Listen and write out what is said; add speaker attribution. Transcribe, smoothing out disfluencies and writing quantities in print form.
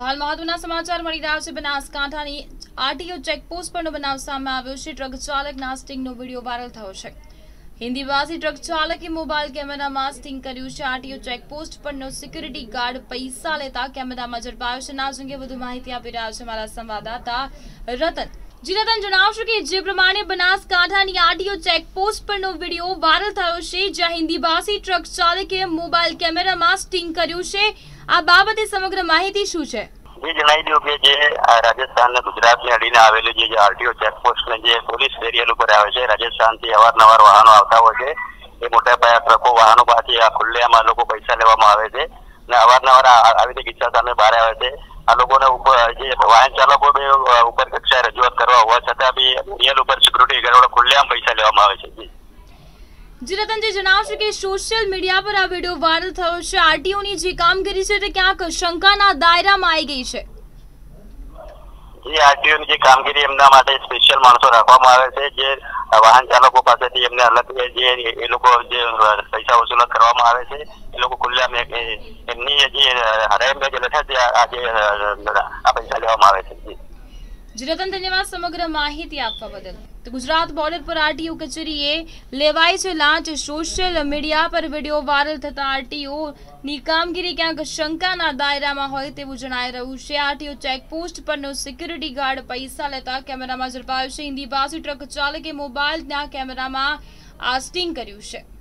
Speaker 1: હાલ મહત્વના સમાચાર મળી રહ્યા છે। બનાસકાંઠાની આરટીઓ ચેકપોસ્ટ પરનો બનાવ સામે આવ્યો છે। ટ્રક ચાલકના સ્ટિંગનો વિડીયો વાયરલ થયો છે। હિન્દીભાષી ટ્રક ચાલકે મોબાઈલ કેમેરામાં સ્ટિંગ કર્યું છે। આરટીઓ ચેકપોસ્ટ પરનો સિક્યુરિટી ગાર્ડ પૈસા લેતા કેમેરામાં ઝડપાયો છે। આ અંગે વધુ માહિતી આપી રહ્યા છે મારા સંવાદદાતા રતન। રતન, જણાવશો કે જે પ્રમાણે બનાસકાંઠાની આરટીઓ ચેકપોસ્ટ પરનો વિડીયો વાયરલ થયો છે, જ્યાં હિન્દીભાષી ટ્રક ચાલકે મોબાઈલ કેમેરામાં સ્ટિંગ કર્યું છે, આ બાબતે સમગ્ર માહિતી શું છે?
Speaker 2: ये जणावी दो कि जे राजस्थान ने गुजरात ने अड़ीने आवेली जे आरटीओ चेकपोस्ट ने जे पोलीस बेरियल पर आवे छे। राजस्थान थी अवारनवार वाहनों आवता होय छे। ए मोटा पाया ट्रको वाहनों पाछी आ खुल्लेआम आ लोको पैसा लेवामां आवे छे ने अवारनवार આવી રીતે કિસ્સા સામે બહાર આવે છે। આ લોકોને ઉપર જે વાહન ચાલકો બે ઉપર કક્ષાએ રજૂઆત કરવા હોવા છતાં બી બેરિयल ઉપર સિક્યુરિટી ગાર્ડ ખુલ્લેઆમ પૈસા લેવામાં આવે છે।
Speaker 1: રતન, જણાવશો કે સોશિયલ મીડિયા પર આ વિડીયો વાયરલ થયો છે। આરટીઓની જે કામગીરી છે તે ક્યાંક શંકાના દાયરામાં આવી ગઈ છે।
Speaker 2: જે આરટીઓની જે કામગીરી એમના માટે સ્પેશિયલ માણસો રાખવામાં આવે છે, જે વાહન ચાલકો પાસેથી એમને અલગ જે એ લોકો જે પૈસા વસૂલાત કરવામાં આવે છે, એ લોકો ખુલ્લેઆમ એમની જે હરામ જે લખે છે આ પૈસા લેવામાં આવે છે।
Speaker 1: રતન, ધન્યવાદ સમગ્ર માહિતી આપવા બદલ। તો ગુજરાત બોર્ડર પર આરટીઓ કચેરીએ લેવાય છે લાંચ। સોશિયલ મીડિયા પર વિડીયો વાયરલ થતા આરટીઓની કામગીરી ક્યાંક શંકાના દાયરામાં હોય તેવું જણાઈ રહ્યું છે। આરટીઓ ચેકપોસ્ટ પરનો સિક્યુરિટી ગાર્ડ પૈસા લેતા કેમેરામાં ઝડપાયો છે। હિન્દીભાષી ટ્રક ચાલકે મોબાઈલના કેમેરામાં આ સ્ટિંગ કર્યું છે।